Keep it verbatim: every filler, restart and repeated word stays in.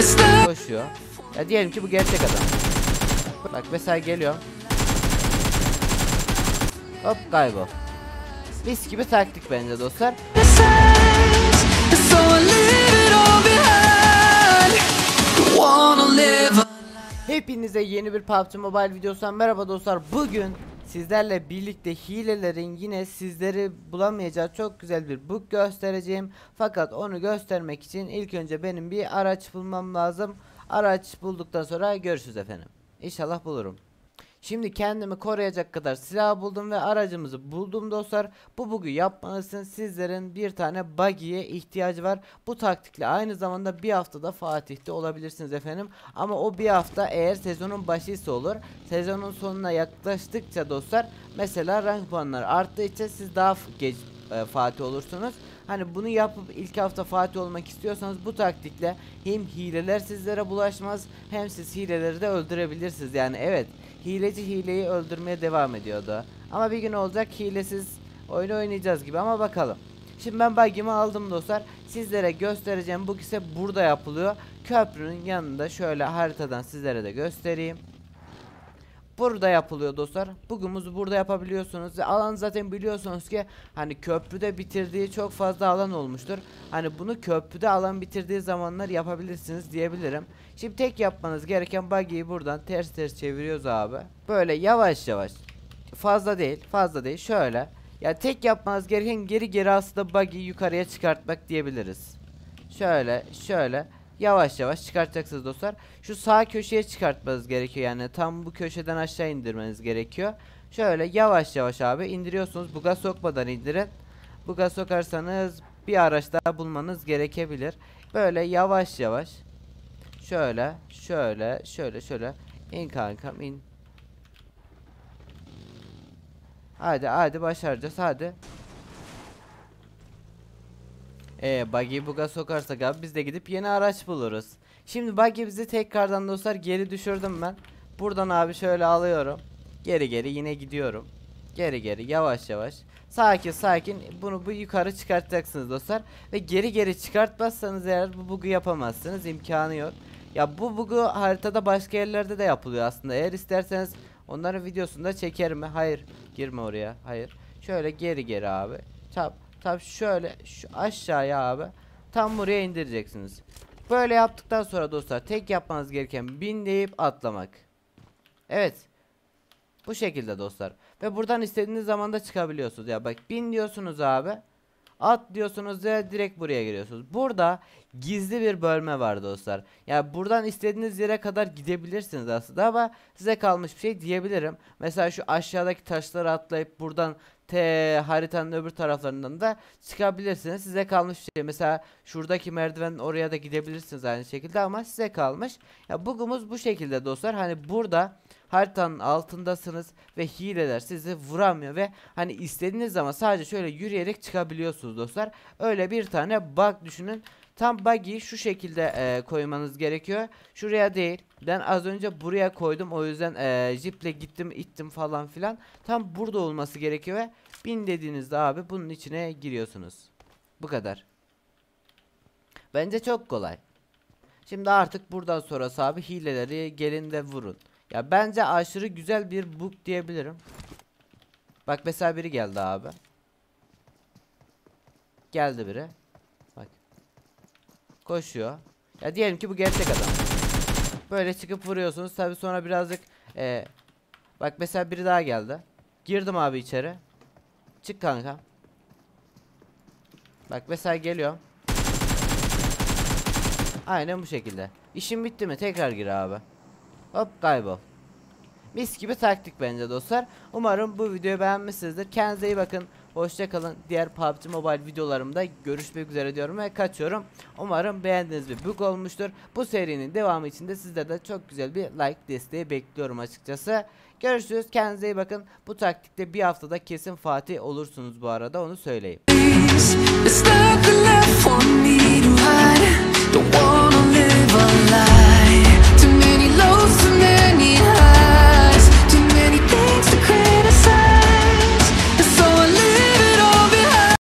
Koşuyor. Ya diyelim ki bu gerçek adam. Bak mesela geliyor. Hop kaybol. Mis gibi taktik bence dostlar. Hepinize yeni bir P U B G Mobile videosundan merhaba dostlar. Bugün sizlerle birlikte hilelerin yine sizleri bulamayacağı çok güzel bir bug göstereceğim. Fakat onu göstermek için ilk önce benim bir araç bulmam lazım. Araç bulduktan sonra görüşürüz efendim. İnşallah bulurum. Şimdi kendimi koruyacak kadar silah buldum ve aracımızı buldum dostlar. Bu bug'ü yapmanızın sizlerin bir tane buggy'ye ihtiyacı var. Bu taktikle aynı zamanda bir haftada Fatih'te olabilirsiniz efendim. Ama o bir hafta eğer sezonun başıysa olur. Sezonun sonuna yaklaştıkça dostlar mesela rank puanları arttıkça siz daha geç e, Fatih olursunuz. Hani bunu yapıp ilk hafta Fatih olmak istiyorsanız bu taktikle hem hileler sizlere bulaşmaz hem siz hileleri de öldürebilirsiniz. Yani evet, hileci hileyi öldürmeye devam ediyordu. Ama bir gün olacak hilesiz oyunu oynayacağız gibi, ama bakalım. Şimdi ben buggy'mi aldım dostlar. Sizlere göstereceğim. Bu ise burada yapılıyor. Köprünün yanında şöyle haritadan sizlere de göstereyim. Burada yapılıyor dostlar. Bugünümüzü burada yapabiliyorsunuz. Ve alan zaten biliyorsunuz ki hani köprüde bitirdiği çok fazla alan olmuştur. Hani bunu köprüde alan bitirdiği zamanlar yapabilirsiniz diyebilirim. Şimdi tek yapmanız gereken buggy'yi buradan ters ters çeviriyoruz abi. Böyle yavaş yavaş. Fazla değil, fazla değil. Şöyle. Ya tek yapmanız gereken geri geri aslında buggy'yi yukarıya çıkartmak diyebiliriz. Şöyle, şöyle. Yavaş yavaş çıkartacaksınız dostlar. Şu sağ köşeye çıkartmanız gerekiyor, yani tam bu köşeden aşağı indirmeniz gerekiyor. Şöyle yavaş yavaş abi indiriyorsunuz. Buga sokmadan indirin. Buga sokarsanız bir araç daha bulmanız gerekebilir. Böyle yavaş yavaş. Şöyle şöyle şöyle şöyle. İn kankam in. Hadi hadi başaracağız hadi. Eee buggy'yi buga sokarsak abi biz de gidip yeni araç buluruz. Şimdi buggy bizi tekrardan dostlar geri düşürdüm ben. Buradan abi şöyle alıyorum. Geri geri yine gidiyorum. Geri geri yavaş yavaş. Sakin sakin bunu bu yukarı çıkartacaksınız dostlar. Ve geri geri çıkartmazsanız eğer bu bug'u yapamazsınız, imkanı yok. Ya bu bug'u haritada başka yerlerde de yapılıyor aslında. Eğer isterseniz onların videosunu da çekerim. Hayır girme oraya, hayır. Şöyle geri geri abi. Çap. Tabi şöyle şu aşağıya abi tam buraya indireceksiniz. Böyle yaptıktan sonra dostlar tek yapmanız gereken bin deyip atlamak. Evet. Bu şekilde dostlar. Ve buradan istediğiniz zaman da çıkabiliyorsunuz. Ya bak bin diyorsunuz abi. At diyorsunuz ve direkt buraya giriyorsunuz. Burada gizli bir bölme var dostlar. Yani buradan istediğiniz yere kadar gidebilirsiniz aslında, ama size kalmış bir şey diyebilirim. Mesela şu aşağıdaki taşları atlayıp buradan te haritanın öbür taraflarından da çıkabilirsiniz. Size kalmış bir şey. Mesela şuradaki merdivenin oraya da gidebilirsiniz aynı şekilde, ama size kalmış. Ya bugümüz bu şekilde dostlar. Hani burada haritanın altındasınız ve hileler sizi vuramıyor ve hani istediğiniz zaman sadece şöyle yürüyerek çıkabiliyorsunuz dostlar. Öyle bir tane bug düşünün. Tam buggy'yi şu şekilde e, koymanız gerekiyor. Şuraya değil. Ben az önce buraya koydum. O yüzden e, jiple gittim ittim falan filan. Tam burada olması gerekiyor ve bin dediğinizde abi bunun içine giriyorsunuz. Bu kadar. Bence çok kolay. Şimdi artık buradan sonrası abi hileleri gelin de vurun. Ya bence aşırı güzel bir bug diyebilirim. Bak mesela biri geldi abi. Geldi biri. Bak. Koşuyor. Ya diyelim ki bu gerçek adam. Böyle çıkıp vuruyorsunuz. Tabi sonra birazcık ee, bak mesela biri daha geldi. Girdim abi içeri. Çık kanka. Bak mesela geliyor. Aynen bu şekilde. İşim bitti mi? Tekrar gir abi. Hop kaybol. Mis gibi taktik bence dostlar. Umarım bu videoyu beğenmişsinizdir. Kendinize iyi bakın. Hoşça kalın. Diğer P U B G Mobile videolarımda görüşmek üzere diyorum ve kaçıyorum. Umarım beğendiğiniz bir bug olmuştur. Bu serinin devamı için de sizde de çok güzel bir like desteği bekliyorum açıkçası. Görüşürüz. Kendinize iyi bakın. Bu taktikte bir haftada kesin Fatih olursunuz bu arada, onu söyleyeyim.